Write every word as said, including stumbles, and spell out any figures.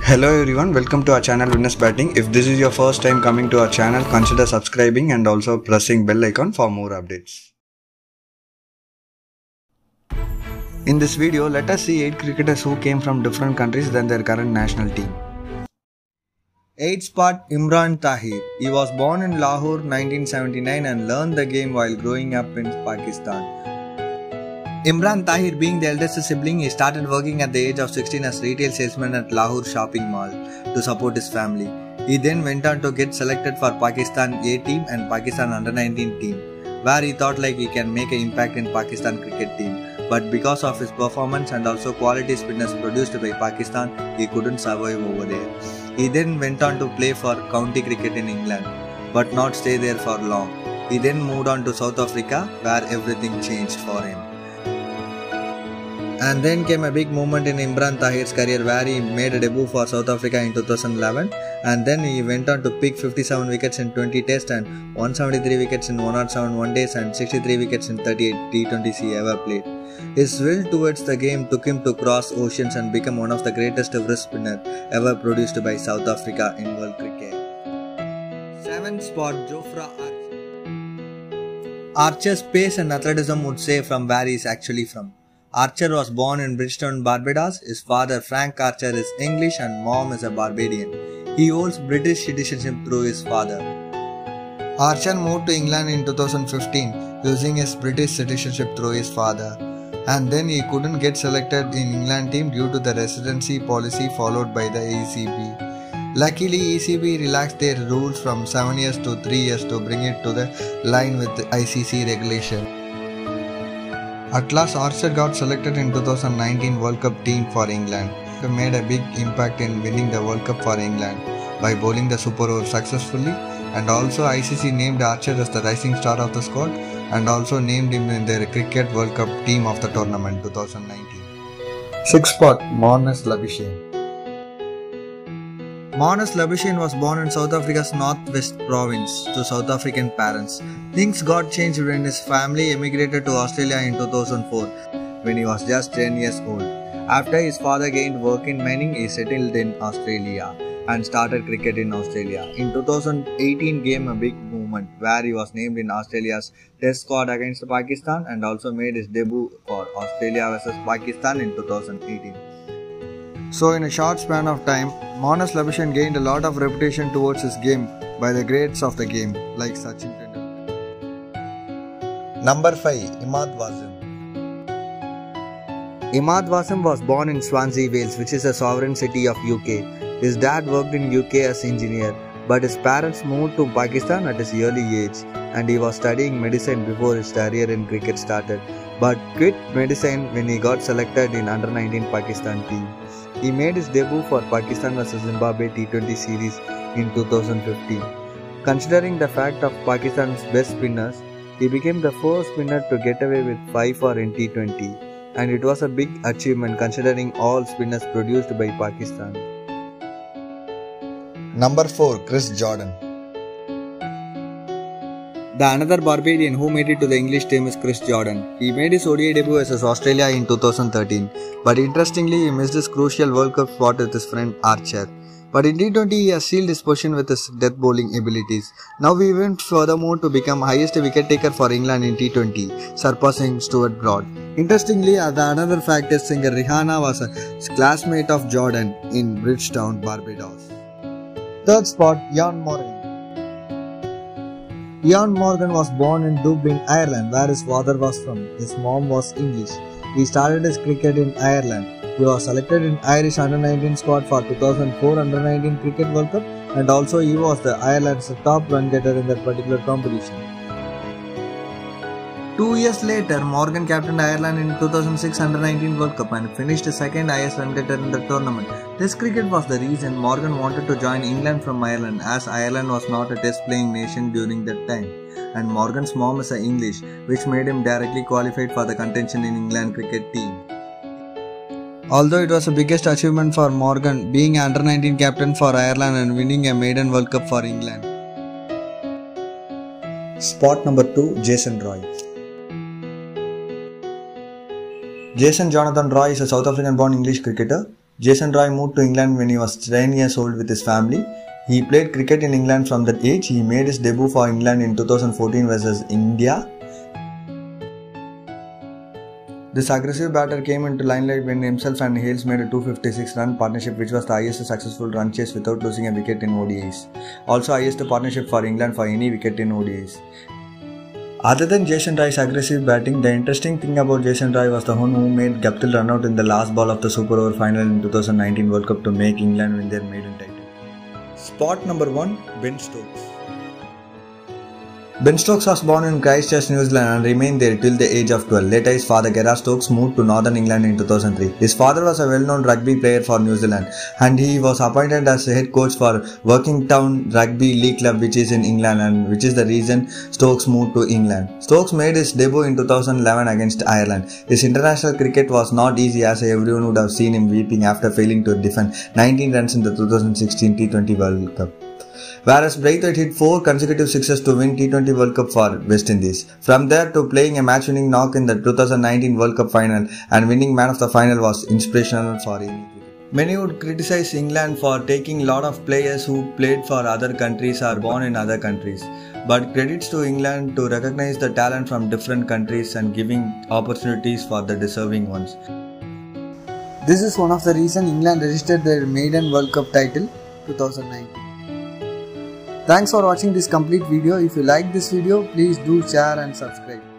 Hello everyone, welcome to our channel Winners Batting. If this is your first time coming to our channel, consider subscribing and also pressing bell icon for more updates. In this video, let us see eight cricketers who came from different countries than their current national team. eighth spot, Imran Tahir. He was born in Lahore nineteen seventy-nine and learned the game while growing up in Pakistan. Imran Tahir, being the eldest sibling, he started working at the age of sixteen as retail salesman at Lahore shopping mall to support his family. He then went on to get selected for Pakistan A team and Pakistan under nineteen team, where he thought like he can make an impact in Pakistan cricket team. But because of his performance and also quality spinners produced by Pakistan, he couldn't survive over there. He then went on to play for county cricket in England, but not stay there for long. He then moved on to South Africa, where everything changed for him. And then came a big moment in Imran Tahir's career where he made a debut for South Africa in two thousand eleven, and then he went on to pick fifty-seven wickets in twenty tests and one hundred seventy-three wickets in one oh seven one days and sixty-three wickets in thirty-eight T twenties he ever played. His will towards the game took him to cross oceans and become one of the greatest wrist spinner ever produced by South Africa in world cricket. seventh spot, Jofra Archer. Archer's pace and athleticism would say from where he is actually from. Archer was born in Bridgetown, Barbados. His father Frank Archer is English and mom is a Barbadian. He holds British citizenship through his father. Archer moved to England in two thousand fifteen using his British citizenship through his father, and then he couldn't get selected in England team due to the residency policy followed by the E C B. Luckily, E C B relaxed their rules from seven years to three years to bring it to the line with the I C C regulation. At last, Archer got selected in two thousand nineteen World Cup team for England. He made a big impact in winning the World Cup for England by bowling the super over successfully, and also I C C named Archer as the rising star of the squad and also named him in their Cricket World Cup team of the tournament twenty nineteen. sixth spot, Marnus Labuschagne. Marnus Labuschagne was born in South Africa's North-West province to South African parents. Things got changed when his family emigrated to Australia in two thousand four when he was just ten years old. After his father gained work in mining, he settled in Australia and started cricket in Australia. In two thousand eighteen came a big movement where he was named in Australia's test squad against Pakistan and also made his debut for Australia versus Pakistan in two thousand eighteen. So in a short span of time, Marnus Labuschagne gained a lot of reputation towards his game by the greats of the game like Sachin Tendulkar. Number five. Imad Wasim. Imad Wasim was born in Swansea, Wales, which is a sovereign city of U K. His dad worked in U K as engineer, but his parents moved to Pakistan at his early age, and he was studying medicine before his career in cricket started, but quit medicine when he got selected in under nineteen Pakistan team. He made his debut for Pakistan versus Zimbabwe T twenty series in two thousand fifteen. Considering the fact of Pakistan's best spinners, he became the first spinner to get away with five for in T twenty, and it was a big achievement considering all spinners produced by Pakistan. Number four. Chris Jordan. The another Barbadian who made it to the English team is Chris Jordan. He made his O D I debut versus Australia in two thousand thirteen, but interestingly he missed his crucial World Cup spot with his friend Archer. But in T twenty he has sealed his position with his death bowling abilities. Now he went furthermore to become highest wicket taker for England in T twenty, surpassing Stuart Broad. Interestingly, the another fact is singer Rihanna was a classmate of Jordan in Bridgetown, Barbados. Third spot, Ian Morgan. Ian Morgan was born in Dublin, Ireland, where his father was from. His mom was English. He started his cricket in Ireland. He was selected in Irish under nineteen squad for two thousand four under nineteen Cricket World Cup, and also he was the Ireland's top run getter in that particular competition. Two years later, Morgan captained Ireland in two thousand six under nineteen World Cup and finished second highest run getter in the tournament. This cricket was the reason Morgan wanted to join England from Ireland, as Ireland was not a test playing nation during that time, and Morgan's mom is English, which made him directly qualified for the contention in England cricket team. Although it was the biggest achievement for Morgan, being under nineteen captain for Ireland and winning a maiden World Cup for England. Spot number two. Jason Roy. Jason Jonathan Roy is a South African-born English cricketer. Jason Roy moved to England when he was ten years old with his family. He played cricket in England from that age. He made his debut for England in two thousand fourteen versus India. This aggressive batter came into limelight when himself and Hales made a two hundred fifty-six run partnership, which was the highest successful run chase without losing a wicket in O D Is. Also highest partnership for England for any wicket in O D Is. Other than Jason Roy's aggressive batting, the interesting thing about Jason Roy was the one who made Gaptil run out in the last ball of the Super Over final in two thousand nineteen World Cup to make England win their maiden title. Spot number one, Ben Stokes. Ben Stokes was born in Christchurch, New Zealand and remained there till the age of twelve. Later, his father Gerard Stokes moved to Northern England in two thousand three. His father was a well-known rugby player for New Zealand and he was appointed as head coach for Workington Rugby League Club, which is in England, and which is the reason Stokes moved to England. Stokes made his debut in two thousand eleven against Ireland. His international cricket was not easy, as everyone would have seen him weeping after failing to defend nineteen runs in the two thousand sixteen T twenty World Cup. Whereas Braithwaite hit four consecutive sixes to win T twenty World Cup for West Indies. From there to playing a match-winning knock in the two thousand nineteen World Cup final and winning man of the final was inspirational for any cricket. Many would criticize England for taking a lot of players who played for other countries or born in other countries. But credits to England to recognize the talent from different countries and giving opportunities for the deserving ones. This is one of the reasons England registered their maiden World Cup title two thousand nineteen. Thanks for watching this complete video. If you like this video, please do share and subscribe.